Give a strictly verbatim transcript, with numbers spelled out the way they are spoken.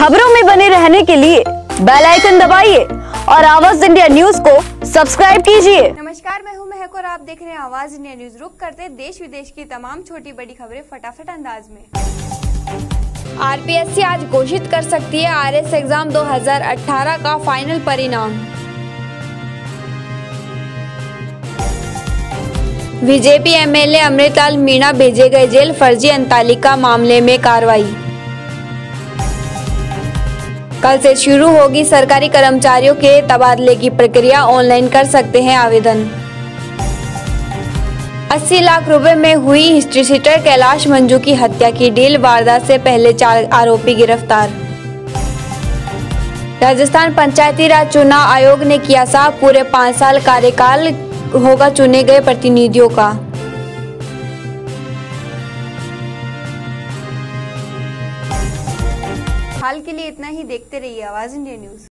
खबरों में बने रहने के लिए बेल आइकन दबाइए और आवाज इंडिया न्यूज को सब्सक्राइब कीजिए। नमस्कार, मैं हूं महक और आप देख रहे हैं आवाज इंडिया न्यूज। रुक करते हैं देश विदेश की तमाम छोटी बड़ी खबरें फटाफट अंदाज में। आरपीएससी आज घोषित कर सकती है आरएस एग्जाम दो हज़ार अठारह का फाइनल परिणाम। बीजेपी एमएलए अमृतलाल मीणा भेजे गए जेल, फर्जी अंतालिका मामले में कार्रवाई। कल से शुरू होगी सरकारी कर्मचारियों के तबादले की प्रक्रिया, ऑनलाइन कर सकते हैं आवेदन। अस्सी लाख रुपए में हुई हिस्ट्री सीटर कैलाश मंजू की हत्या की डील, वारदात से पहले चार आरोपी गिरफ्तार। राजस्थान पंचायती राज चुनाव आयोग ने किया साफ, पूरे पाँच साल कार्यकाल होगा चुने गए प्रतिनिधियों का। हाल के लिए इतना ही, देखते रहिए आवाज इंडिया न्यूज।